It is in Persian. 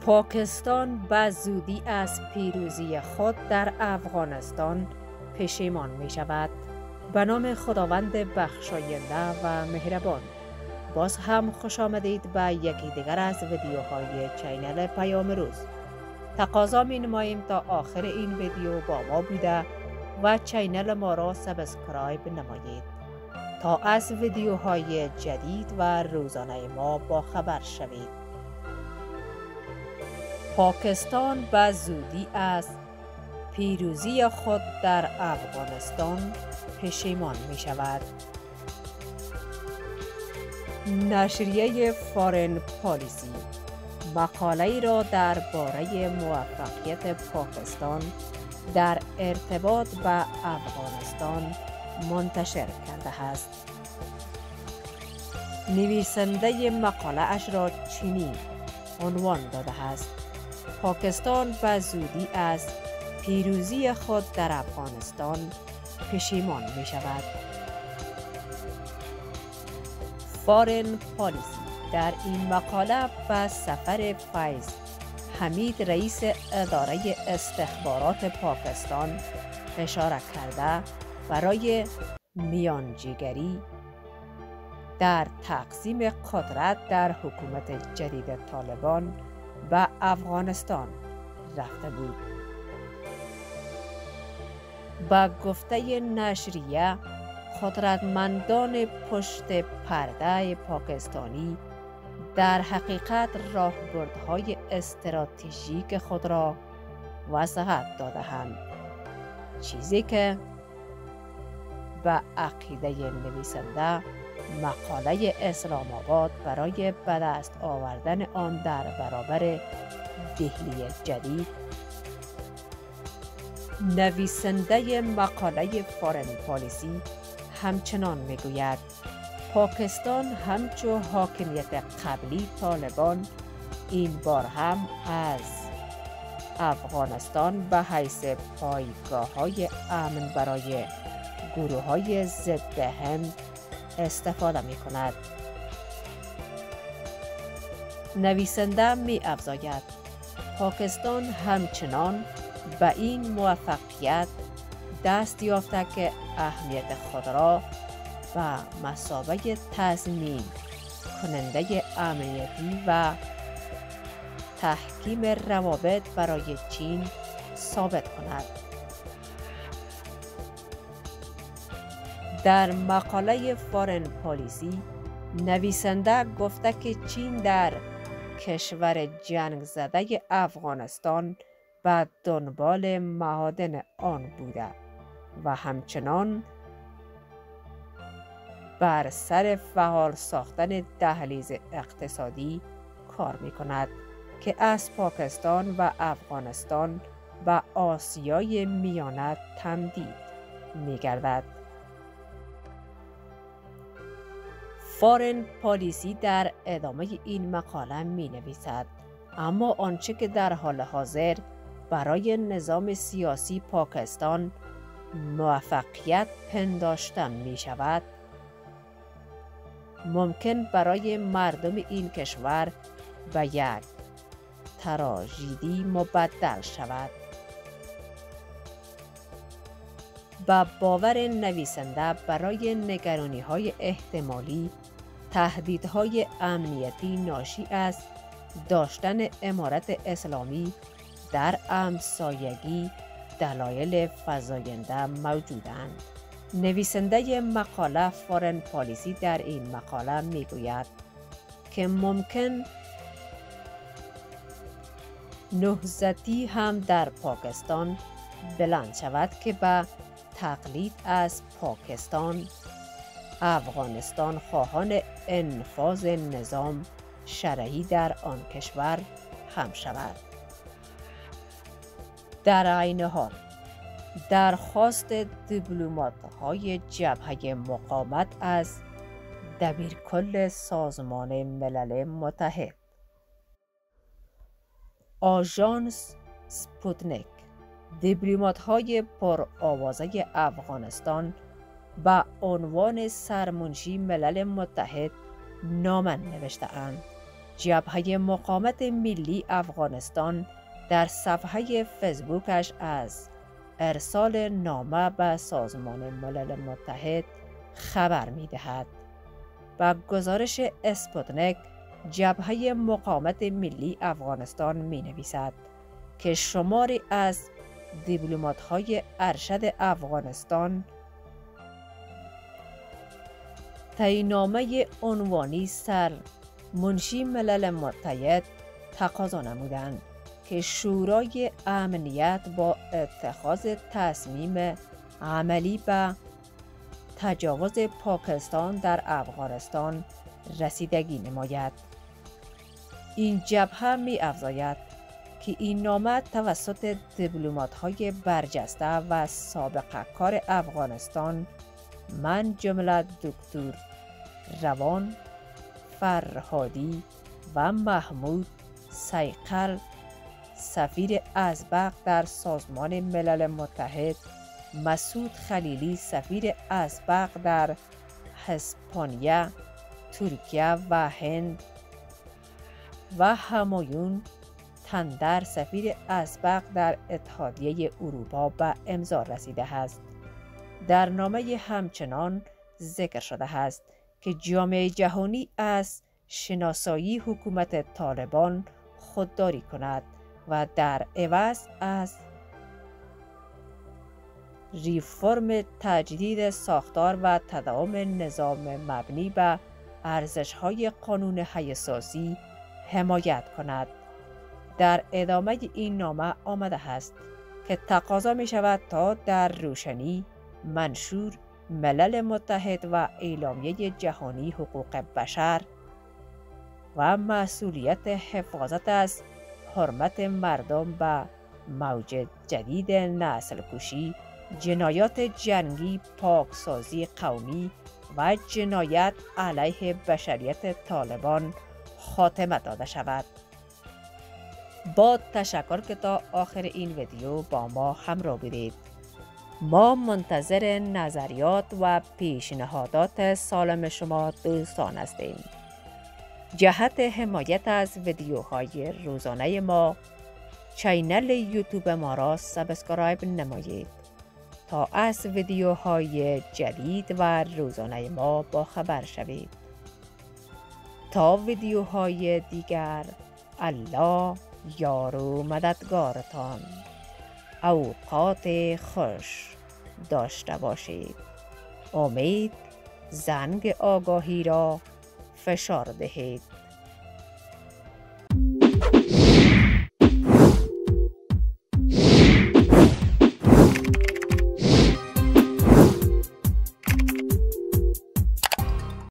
پاکستان به زودی از پیروزی خود در افغانستان پشیمان می شود. به نام خداوند بخشاینده و مهربان. باز هم خوش آمدید به یکی دیگر از ویدیوهای چینل پیام روز. تقاضا می نماییم تا آخر این ویدیو با ما بوده و چینل ما را سابسکرایب نمایید تا از ویدیوهای جدید و روزانه ما با خبر شوید. پاکستان به زودی از پیروزی خود در افغانستان پشیمان می شود. نشریه فارن پالیسی مقاله‌ای را درباره موفقیت پاکستان در ارتباط به افغانستان منتشر کرده است. نویسنده مقاله اش را چنین عنوان داده است: پاکستان به زودی از پیروزی خود در افغانستان پشیمان می شود. فارن پالیسی در این مقاله به سفر فیض حمید رئیس اداره استخبارات پاکستان اشاره کرده برای میانجیگری در تقسیم قدرت در حکومت جدید طالبان به افغانستان رفته بود. با گفته نشریه، قدرتمندان پشت پرده پاکستانی در حقیقت راهبردهای استراتژیک خود را وضاحت داده‌اند، چیزی که به عقیده نویسنده مقاله اسلام آباد برای به دست آوردن آن در برابر دهلی جدید. نویسنده مقاله فارن پالیسی همچنان میگوید پاکستان همچو حاکمیت قبلی طالبان این بار هم از افغانستان به حیث پایگاه‌های امن برای گروه‌های ضد هند استفاده می کند. نویسنده می افزاید پاکستان همچنان به این موفقیت دست یافته که اهمیت خود را به مثابه تضمین کننده امنیتی و تحکیم روابط برای چین ثابت کند. در مقاله فارن پالیسی، نویسنده گفته که چین در کشور جنگ زده افغانستان به دنبال معادن آن بوده و همچنان بر سر فعال ساختن دهلیز اقتصادی کار می کند که از پاکستان و افغانستان به آسیای میانه تمدید می گردد. فارن پالیسی در ادامه این مقاله می نویسد اما آنچه که در حال حاضر برای نظام سیاسی پاکستان موفقیت پنداشته می شود، ممکن برای مردم این کشور به یک تراژدی مبدل شود. با باور نویسنده برای نگرانی‌های احتمالی تهدیدهای امنیتی ناشی از داشتن امارت اسلامی در همسایگی دلایل فزاینده موجودند. نویسنده مقاله فارن پالیسی در این مقاله میگوید که ممکن نهضتی هم در پاکستان بلند شود که به تقلید از پاکستان، افغانستان خواهان انفاذ نظام شرعی در آن کشور هم شود. در عین حال درخواست دیپلمات‌های جبهه مقاومت از دبیرکل سازمان ملل متحد، آژانس سپوتنیک، دیپلمات‌های پرآوازه افغانستان به عنوان سرمنشی ملل متحد نامه نوشته‌اند جبهه مقاومت ملی افغانستان در صفحه فیسبوکش از ارسال نامه به سازمان ملل متحد خبر می دهد. با گزارش اسپوتنیک، جبهه مقاومت ملی افغانستان می نویسد که شماری از دیپلمات‌های ارشد افغانستان تعیین‌نامه عنوانی سر منشی ملل متحد تقاضا نمودند که شورای امنیت با اتخاذ تصمیم عملی به تجاوز پاکستان در افغانستان رسیدگی نماید. این جبهه می افزاید که این نامه توسط دیپلمات‌های برجسته و سابقه کار افغانستان من جمله دکتر روان فرهادی و محمود سیقل سفیر ازبق در سازمان ملل متحد، مسعود خلیلی سفیر ازبق در اسپانیا، ترکیه و هند و همایون تندر سفیر ازبق در اتحادیه اروپا به امضا رسیده است. در نامه همچنان ذکر شده است که جامعه جهانی از شناسایی حکومت طالبان خودداری کند و در عوض از ریفرم تجدید ساختار و تداوم نظام مبنی به ارزش‌های قانون حی اساسی حمایت کند. در ادامه این نامه آمده است که تقاضا می شود تا در روشنی منشور ملل متحد و اعلامیه جهانی حقوق بشر و مسئولیت حفاظت از حرمت مردم به موج جدید نسل کشی، جنایات جنگی، پاکسازی قومی و جنایت علیه بشریت طالبان خاتمه داده شود. با تشکر که تا آخر این ویدیو با ما همراه بودید. ما منتظر نظریات و پیشنهادات سالم شما دوستان هستیم. جهت حمایت از ویدیوهای روزانه ما، چینل یوتیوب ما را سابسکرایب نمایید تا از ویدیوهای جدید و روزانه ما با خبر شوید. تا ویدیوهای دیگر، الله یار و مددگارتان. اوقات خوش داشته باشید. امید زنگ آگاهی را فشار دهید.